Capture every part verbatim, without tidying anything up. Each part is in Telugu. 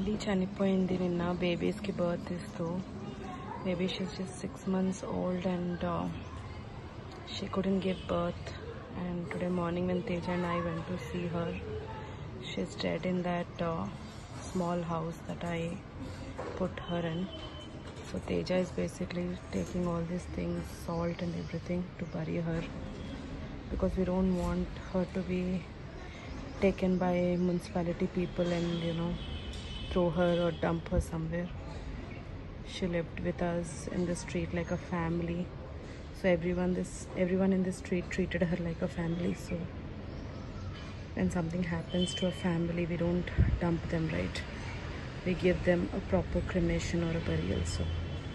తల్లి చనిపోయింది నిన్న బేబీస్కి బర్త్ ఇస్తూ. Baby she's just six months old and she couldn't give birth. And today morning when Teja and I went to see her, she's dead in that uh, small house that I put her in. So Teja is basically taking all these things, salt and everything, to bury her, because we don't want her to be taken by municipality people and, you know, throw her or dump her somewhere. She lived with us in the street like a family. So everyone this everyone in the street treated her like a family. So when something happens to a family, we don't dump them, right? We give them a proper cremation or a burial. So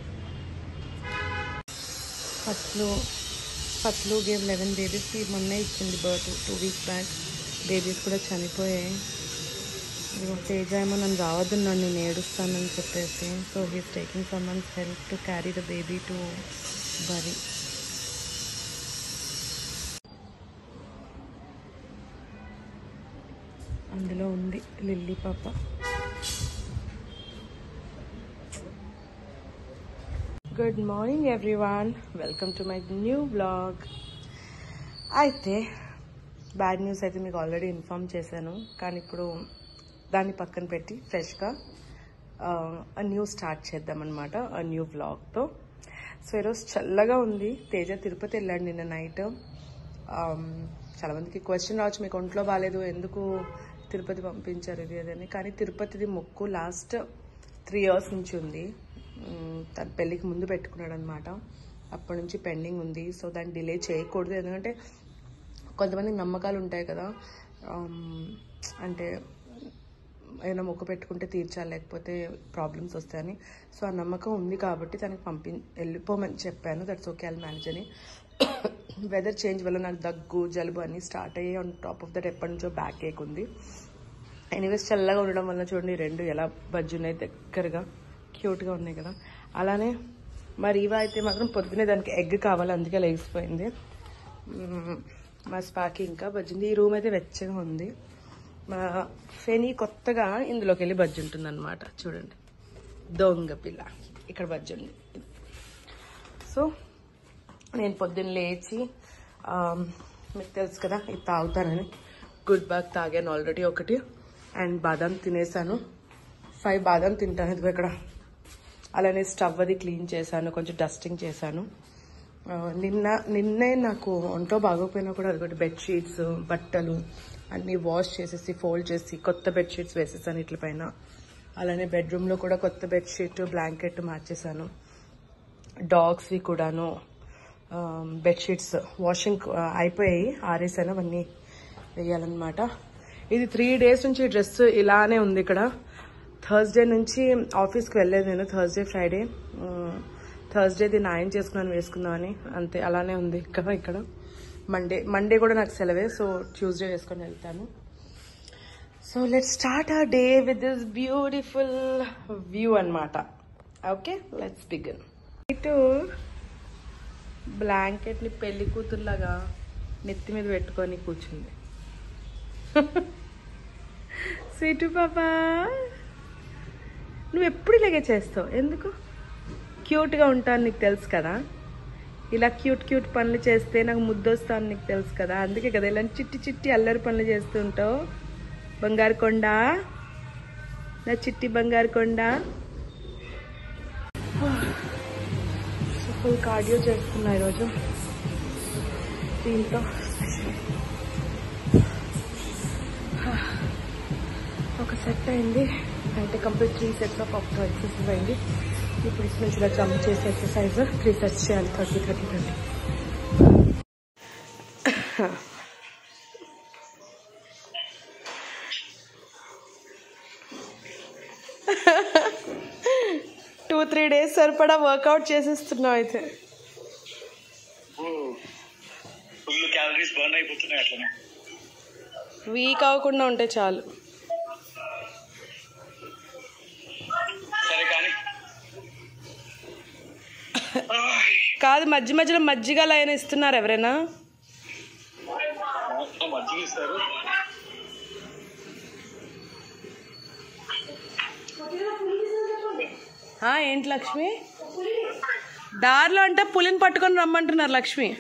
Patlu Patlu gave eleven babies. She మొన్న ఇచ్చింది birth two weeks back. Babies కూడా చనిపోయాయి. తేజ ఏమో నన్ను రావద్దున్నాను, నేను ఏడుస్తానని చెప్పేసి. So he's taking someone's help to carry the baby to bury. అందులో ఉంది లిల్లీ పాప. Good morning everyone, welcome to my new blog. అయితే బ్యాడ్ న్యూస్ అయితే మీకు ఆల్రెడీ ఇన్ఫార్మ్ చేశాను, కానీ ఇప్పుడు దాన్ని పక్కన పెట్టి ఫ్రెష్గా న్యూ స్టార్ట్ చేద్దామన్నమాట, న్యూ బ్లాగ్తో. సో ఈరోజు చల్లగా ఉంది. తేజ తిరుపతి వెళ్ళాడు నిన్న నైట్. చాలామందికి క్వశ్చన్ రావచ్చు, మీకు ఒంట్లో బాగాలేదు ఎందుకు తిరుపతి పంపించారు ఇది అదని. కానీ తిరుపతిది మొక్కు లాస్ట్ త్రీ ఇయర్స్ నుంచి ఉంది. తన పెళ్ళికి ముందు పెట్టుకున్నాడు అనమాట, అప్పటి నుంచి పెండింగ్ ఉంది. సో దాన్ని డిలే చేయకూడదు, ఎందుకంటే కొంతమందికి నమ్మకాలు ఉంటాయి కదా, అంటే ఏదైనా మొక్కు పెట్టుకుంటే తీర్చాలి, లేకపోతే ప్రాబ్లమ్స్ వస్తాయని. సో ఆ నమ్మకం ఉంది కాబట్టి తనకి పంపి వెళ్ళిపోమని చెప్పాను. దట్స్ ఓకే, ఐల్ మేనేజ్ అని. వెదర్ చేంజ్ వల్ల నాకు దగ్గు జలుబు అన్నీ స్టార్ట్ అయ్యి, ఆన్ టాప్ ఆఫ్ దట్ ఎప్పటి నుంచో బ్యాక్ ఏక్ ఉంది. ఎనీవేస్ చల్లగా ఉండడం వల్ల చూడండి రెండు ఎలా బజ్జున్నాయి, దగ్గరగా క్యూట్గా ఉన్నాయి కదా. అలానే మరి ఇవా అయితే మాత్రం పొద్దునే దానికి ఎగ్ కావాలి, అందుకే లేచిపోయింది. మా స్పాకి ఇంకా బజ్జింది. ఈ రూమ్ అయితే వెచ్చగా ఉంది. మా ఫెనీ కొత్తగా ఇందులోకి వెళ్ళి బజ్జి ఉంటుంది అనమాట. చూడండి, దొంగ పిల్ల ఇక్కడ బజ్జి ఉంది. సో నేను పొద్దున్న లేచి మీకు తెలుసు కదా ఇది తాగుతానని గుడ్ బాగ్ తాగాను ఆల్రెడీ ఒకటి, అండ్ బాదం తినేసాను. ఫైవ్ బాదం తింటాను ఇది ఇక్కడ. అలానే స్టవ్ అది క్లీన్ చేశాను, కొంచెం డస్టింగ్ చేశాను. నిన్న నిన్నే నాకు ఒంట్లో బాగోపోయినా కూడా అదిగోటి బెడ్షీట్స్ బట్టలు అన్నీ వాష్ చేసేసి ఫోల్డ్ చేసి కొత్త బెడ్షీట్స్ వేసేసాను ఇట్ల పైన. అలానే బెడ్రూమ్లో కూడా కొత్త బెడ్షీట్ బ్లాంకెట్ మార్చేసాను. డాగ్స్వి కూడాను బెడ్షీట్స్ వాషింగ్ అయిపోయాయి, ఆరేసాను, అవన్నీ వేయాలన్నమాట. ఇది త్రీ డేస్ నుంచి డ్రెస్ ఇలానే ఉంది ఇక్కడ. థర్స్డే నుంచి ఆఫీస్కి వెళ్ళలేదు నేను, థర్స్డే ఫ్రైడే. థర్స్డేది నాయన్ చేసుకున్నాను వేసుకుందామని, అంతే అలానే ఉంది కదా ఇక్కడ. మండే మండే కూడా నాకు సెలవే, సో ట్యూస్డే వేసుకొని వెళ్తాను. So let's start our day with this beautiful view అన్నమాట. Okay, let's begin. ఇటు బ్లాంకెట్ని పెళ్లి కూతుర్లాగా నెత్తి మీద పెట్టుకొని కూర్చుంది. స్వీటు పాపా, నువ్వు ఎప్పుడు ఇలాగే చేస్తావు, ఎందుకు? క్యూట్గా ఉంటాను నీకు తెలుసు కదా, ఇలా క్యూట్ క్యూట్ పనులు చేస్తే నాకు ముద్దొస్తాను నీకు తెలుసు కదా, అందుకే కదా ఇలా చిట్టి చిట్టి అల్లరి పనులు చేస్తుంటావు. బంగారు కొండ, నా చిట్టి బంగారు కొండ. ఫుల్ కార్డియో చేస్తున్నా ఈరోజు దీంతో. ఒక సెట్ అయింది, అయితే complete three sets of after exercise అయింది. ఇప్పుడు ఇస్ నుంచి ఇలా జంప్ చేసే ఎక్సర్సైజ్ త్రీ సెట్స్ చేయాలి, thirty thirty thirty. Two three days సరిపడా వర్కౌట్ చేసేస్తున్నావు అయితే. వీక్ అవ్వకుండా ఉంటే చాలు. కాదు, మధ్య మధ్యలో మజ్జిగ లైన్ ఇస్తున్నారు ఎవరైనా? ఏంటి లక్ష్మి? దారిలో అంటే పులిని పట్టుకొని రమ్మంటున్నారు లక్ష్మి.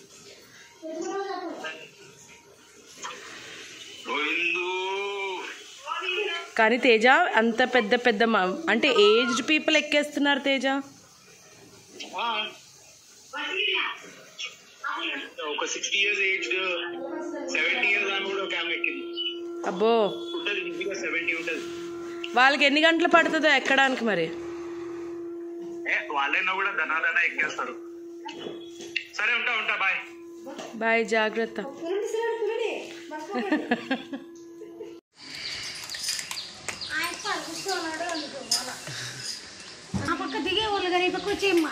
కానీ తేజ అంత పెద్ద పెద్ద అంటే ఏజ్డ్ పీపుల్ ఎక్కేస్తున్నారు తేజ. ఒక sixty years age seventy years అని కూడా ఒక ఆమె ఎక్కింది. అబ్బో, సెవెంటీ ఉంటుంది. వాళ్ళకి ఎన్ని గంటలు పడుతుందో ఎక్కడానికి? మరి వాళ్ళైనా కూడా ధనాధన ఎక్కేస్తారు. సరే ఉంటా ఉంటా బాయ్ బాయ్, జాగ్రత్త. దిగే వాళ్ళు కానీ పక్క వచ్చేయమ్మా.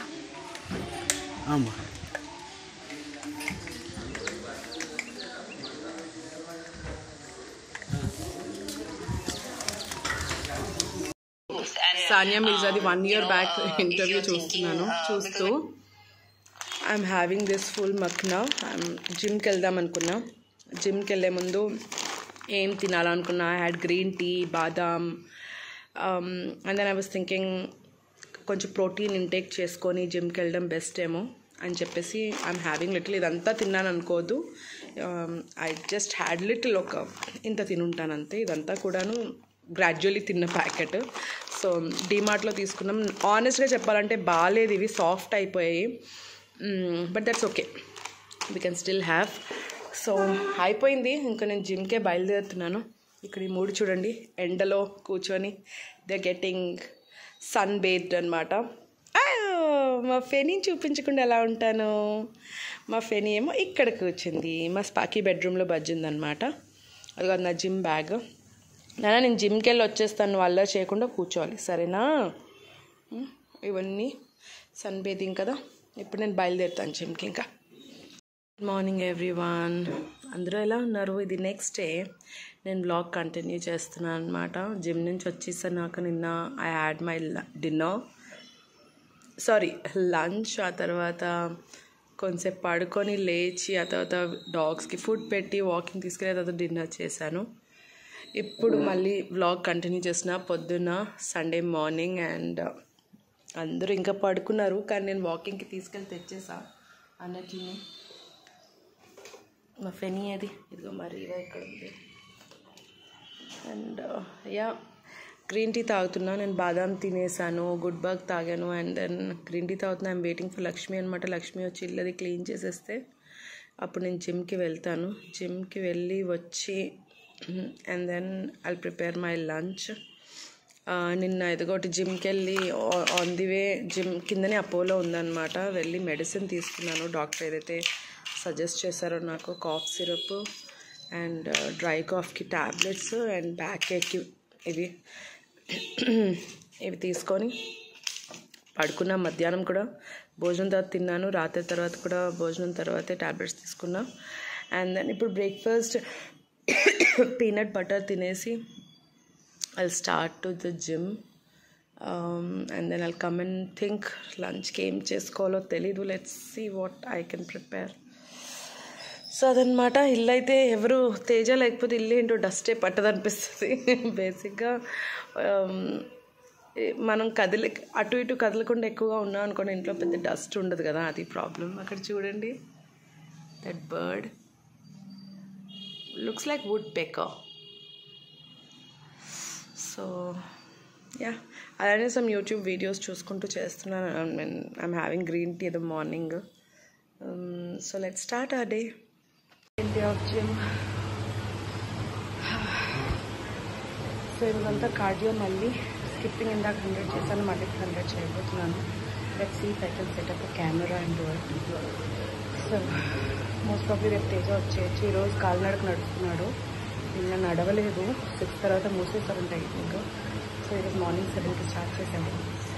సానియా మిర్జాది వన్ ఇయర్ బ్యాక్ ఇంటర్వ్యూ చూస్తున్నాను. చూస్తూ I'm having this full makhana. I'm జిమ్కి వెళ్దాం అనుకున్నా. జిమ్కి వెళ్ళే ముందు ఏం తినాలనుకున్నా. I had green tea, badam, and then I was thinking కొంచెం ప్రోటీన్ ఇంటేక్ చేసుకొని జిమ్కి వెళ్ళడం బెస్ట్ ఏమో అని చెప్పేసి ఐఎమ్ హ్యావింగ్ లిటిల్. ఇదంతా తిన్నాను అనుకోదు, ఐ జస్ట్ హ్యాడ్ లిటిల్, ఒక ఇంత తినుంటాను అంతే. ఇదంతా కూడాను గ్రాడ్యువల్లీ తిన్న ప్యాకెట్. సో డీమార్ట్లో తీసుకున్నాం. ఆనెస్ట్గా చెప్పాలంటే బాగాలేదు, ఇవి సాఫ్ట్ అయిపోయాయి. But that's okay, we can still have. So అయిపోయింది, ఇంకా నేను జిమ్కే బయలుదేరుతున్నాను. ఇక్కడ ఈ మూడు చూడండి, ఎండలో కూర్చొని దే గెటింగ్ సన్ బేత్డ్ అనమాట. మా ఫెనీని చూపించకుండా ఎలా ఉంటాను? మా ఫెనీ ఏమో ఇక్కడ కూర్చుంది. మా స్పాకీ బెడ్రూమ్లో బజ్జిందనమాట. అది కాదు నా జిమ్ బ్యాగ్. నాన్న నేను జిమ్కి వెళ్ళి వచ్చేస్తాను, వాళ్ళ చేయకుండా కూర్చోవాలి, సరేనా? ఇవన్నీ సన్ బేతింగ్ కదా. ఇప్పుడు నేను బయలుదేరుతాను జిమ్కి. ఇంకా గుడ్ మార్నింగ్ ఎవ్రీవన్, అందరూ ఎలా ఉన్నారు? ఇది నెక్స్ట్ డే నేను బ్లాగ్ కంటిన్యూ చేస్తున్నాను అనమాట. జిమ్ నుంచి వచ్చేసాక నిన్న I had my dinner, sorry lunch. ఆ తర్వాత కొంచెంసేపు పడుకొని లేచి ఆ తర్వాత డాగ్స్కి ఫుడ్ పెట్టి వాకింగ్ తీసుకెళ్ళి ఆ తర్వాత డిన్నర్ చేశాను. ఇప్పుడు మళ్ళీ వ్లాగ్ కంటిన్యూ చేసిన. పొద్దున్న సండే మార్నింగ్ అండ్ అందరూ ఇంకా పడుకున్నారు, కానీ నేను వాకింగ్కి తీసుకెళ్ళి తెచ్చేసా అన్నట్లని. మా ఫెనీ అది ఇదిగో మరి ఇక్కడ ఉంది. అండ్ యా గ్రీన్ టీ తాగుతున్నా. నేను బాదాం తినేసాను, గుడ్ బగ్ తాగాను, అండ్ దెన్ గ్రీన్ టీ తాగుతున్నా. ఐమ్ వెయిటింగ్ ఫర్ లక్ష్మి అనమాట. లక్ష్మి వచ్చి ఇల్లది క్లీన్ చేసేస్తే అప్పుడు నేను జిమ్కి వెళ్తాను. జిమ్కి వెళ్ళి వచ్చి and then I'll prepare my lunch. నిన్న ఎదుగోటి జిమ్కి వెళ్ళి ఆన్ ది వే జిమ్ కిందనే అపోలో ఉందన్నమాట. వెళ్ళి మెడిసిన్ తీసుకున్నాను. డాక్టర్ ఏదైతే సజెస్ట్ చేశారో నాకు కాఫ్ సిరప్ అండ్ డ్రై కాఫ్కి ట్యాబ్లెట్స్ అండ్ బ్యాక్ ఏక్కి ఇవి ఇవి తీసుకొని పడుకున్నా. మధ్యాహ్నం కూడా భోజనం తర్వాత తిన్నాను, రాత్రి తర్వాత కూడా భోజనం తర్వాతే ట్యాబ్లెట్స్ తీసుకున్నా. అండ్ దెన్ ఇప్పుడు బ్రేక్ఫాస్ట్ పీనట్ బటర్ తినేసి I'll start to the gym. And then I'll come and think లంచ్కి ఏం చేసుకోవాలో తెలీదు. Let's see what I can prepare. So అదనమాట. ఇల్లు అయితే ఎవరు తేజ లేకపోతే ఇల్లు ఏంటో డస్టే పట్టదనిపిస్తుంది. బేసిక్గా మనం కదిలి అటు ఇటు కదలకుండా ఎక్కువగా ఉన్నాం అనుకోండి, ఇంట్లో పెద్ద డస్ట్ ఉండదు కదా, అది ప్రాబ్లం. అక్కడ చూడండి, that bird looks like woodpecker. So yeah అలానే సమ్ యూట్యూబ్ వీడియోస్ చూసుకుంటూ చేస్తున్నాను. I mean I'm having green tea the morning. So let's start our day. Day of gym. So ఇదంతా కార్డియో. మళ్ళీ స్కిప్పింగ్ ఇందాక హండ్రెడ్ చేశాను, మళ్ళీ హండ్రెడ్ చేయబోతున్నాను. Let's see if I can set up camera and do it. So most probably రేపు తేజ వచ్చేయచ్చు. ఈరోజు కాలినడక నడుస్తున్నాడు, నిన్న నడవలేదు. సిక్స్ తర్వాత మూసేసారంట ఇంకా. సో ఈరోజు మార్నింగ్ సెవెన్కి స్టార్ట్ చేశాను.